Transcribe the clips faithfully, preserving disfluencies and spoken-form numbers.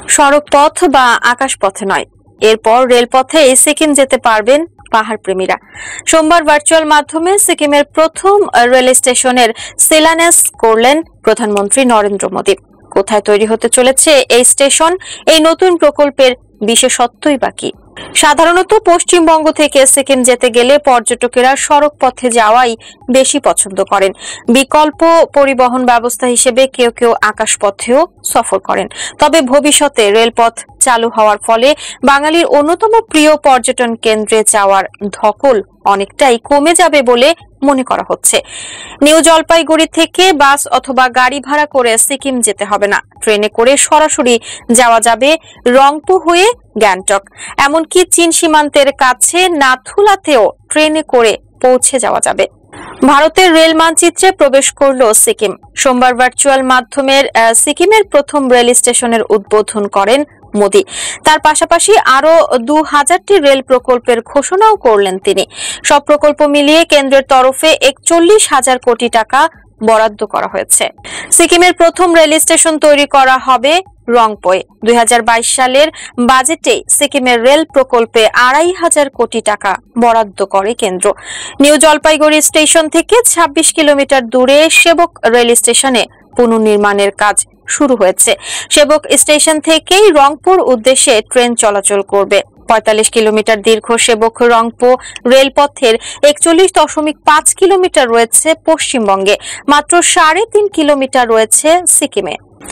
সড়ক পথ বা আকাশ পথে নয়, এরপর রেলপথে সিকিম যেতে পারবেন পাহাড় প্রেমীরা। সোমবার ভার্চুয়াল মাধ্যমে সিকিমের প্রথম রেল স্টেশনের শিলান্যাস করলেন প্রধানমন্ত্রী নরেন্দ্র মোদী। কোথায় তৈরি হতে চলেছে এই স্টেশন, এই নতুন প্রকল্পের বিশেষত্বই বাকি। সাধারণত পশ্চিমবঙ্গ থেকে সিকিম যেতে গেলে পর্যটকেরা সড়ক পথে যাওয়াই বেশি পছন্দ করেন। বিকল্প পরিবহন ব্যবস্থা হিসেবে কেউ কেউ আকাশ পথেও সফর করেন। তবে ভবিষ্যতে রেলপথ চালু হওয়ার ফলে বাঙালির অন্যতম প্রিয় পর্যটন কেন্দ্রে যাওয়ার ধকল অনেকটাই কমে যাবে বলে মনে করা হচ্ছে। নিউ জলপাইগুড়ি থেকে বাস অথবা গাড়ি ভাড়া করে সিকিম যেতে হবে না, ট্রেনে করে সরাসরি যাওয়া যাবে রংপু হয়ে গ্যাংটক। এমনকি চীন সীমান্তের কাছে নাথুলাতেও ট্রেনে করে পৌঁছে যাওয়া যাবে। ভারতের রেল মানচিত্রে প্রবেশ করল সিকিম। সোমবার ভার্চুয়াল মাধ্যমে সিকিমের প্রথম রেল স্টেশনের উদ্বোধন করেন মোদী। তার পাশাপাশি আরো দু হাজারটি রেল প্রকল্পের ঘোষণাও করলেন তিনি। সব প্রকল্প মিলিয়ে কেন্দ্রের তরফে একচল্লিশ হাজার কোটি টাকা বরাদ্দ করা হয়েছে। সিকিমের প্রথম রেল স্টেশন তৈরি করা হবে রংপুরে। দুই হাজার বাইশ সালের বাজেটে সিকিমের রেল প্রকল্পে আড়াই হাজার কোটি টাকা বরাদ্দ করে কেন্দ্র। নিউ জলপাইগুড়ি স্টেশন থেকে ছাব্বিশ কিলোমিটার দূরে সেবক রেল স্টেশনে পুনর্নির্মাণের কাজ শুরু হয়েছে। সেবক স্টেশন থেকেই রংপুর উদ্দেশ্যে ট্রেন চলাচল করবে। পঁয়তাল্লিশ কিলোমিটার দীর্ঘ সেবক রংপো রেলপথের একচল্লিশ দশমিক পাঁচ কিলোমিটার রয়েছে পশ্চিমবঙ্গে, মাত্র সাড়ে তিন কিলোমিটার রয়েছে সিকিমে।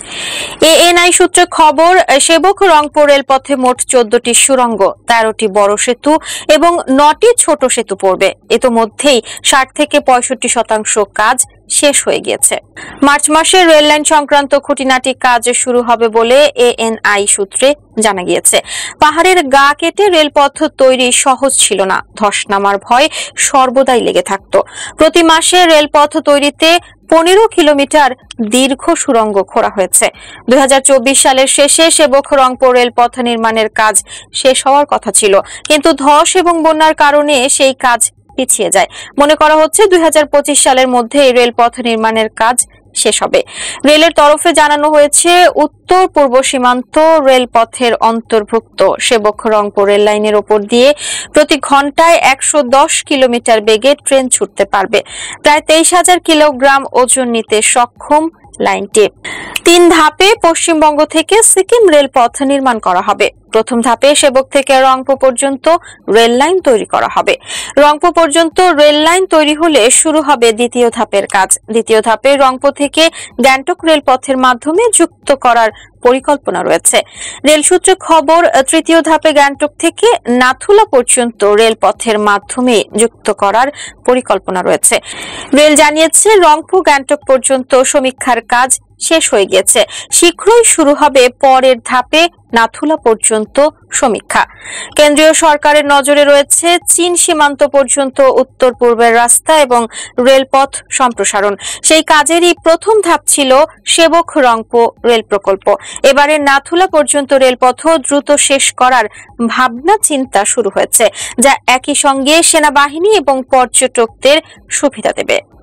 এএনআই সূত্রে খবর, সেবক রংপো রেলপথে মোট চোদ্দটি সুড়ঙ্গ, তেরোটি বড় সেতু এবং নটি ছোট সেতু পড়বে। ইতোমধ্যেই ষাট থেকে পঁয়ষট্টি শতাংশ কাজ শেষ হয়ে গিয়েছে। মার্চ মাসে রেল লাইন সংক্রান্ত খুঁটিনাটি কাজ শুরু হবে বলে এএনআই সূত্রে জানা গিয়েছে। পাহাড়ের গা কেটে রেলপথ তৈরি সহজ ছিল না, ধস নামার ভয় সর্বদাই লেগে থাকত। প্রতি মাসে রেলপথ তৈরিতে পনেরো কিলোমিটার দীর্ঘ সুড়ঙ্গ খোঁড়া হয়েছে। দুই হাজার চব্বিশ সালের শেষে সেবক রংপো রেলপথ নির্মাণের কাজ শেষ হওয়ার কথা ছিল, কিন্তু ধস এবং বন্যার কারণে সেই কাজ পিছিয়ে যায়। মনে করা হচ্ছে দুই হাজার পঁচিশ সালের মধ্যে এই রেলপথ নির্মাণের কাজ শেষ হবে। রেলের তরফে জানানো হয়েছে, উত্তর পূর্ব সীমান্ত রেলপথের অন্তর্ভুক্ত সেবক রংপো রেল লাইনের ওপর দিয়ে প্রতি ঘন্টায় একশো দশ কিলোমিটার বেগে ট্রেন ছুটতে পারবে। প্রায় তেইশ হাজার কিলোগ্রাম ওজন নিতে সক্ষম লাইনটি। তিন ধাপে পশ্চিমবঙ্গ থেকে সিকিম রেলপথ নির্মাণ করা হবে। প্রথম ধাপে সেবক থেকে রংপো পর্যন্ত রেল লাইন তৈরি করা হবে। রংপো পর্যন্ত রেল লাইন তৈরি হলে শুরু হবে দ্বিতীয় ধাপের কাজ। দ্বিতীয় ধাপে রংপো থেকে গ্যাংটক রেলপথের মাধ্যমে যুক্ত করার পরিকল্পনা রয়েছে। রেল সূত্রে খবর, তৃতীয় ধাপে গ্যাংটক থেকে নাথুলা পর্যন্ত রেলপথের মাধ্যমে যুক্ত করার পরিকল্পনা রয়েছে। রেল জানিয়েছে, রংপো গ্যাংটক পর্যন্ত সমীক্ষার কাজ শেষ হয়ে গেছে। শীঘ্রই শুরু হবে পরের ধাপে নাথুলা পর্যন্ত সমীক্ষা। কেন্দ্রীয় সরকারের নজরে রয়েছে চীন সীমান্ত পর্যন্ত উত্তর পূর্বের রাস্তা এবং রেলপথ সম্প্রসারণ। সেই কাজেরই প্রথম ধাপ ছিল সেবক রংপো রেল প্রকল্প। এবারে নাথুলা পর্যন্ত রেলপথ দ্রুত শেষ করার ভাবনা চিন্তা শুরু হয়েছে, যা একই সঙ্গে সেনাবাহিনী এবং পর্যটকদের সুবিধা দেবে।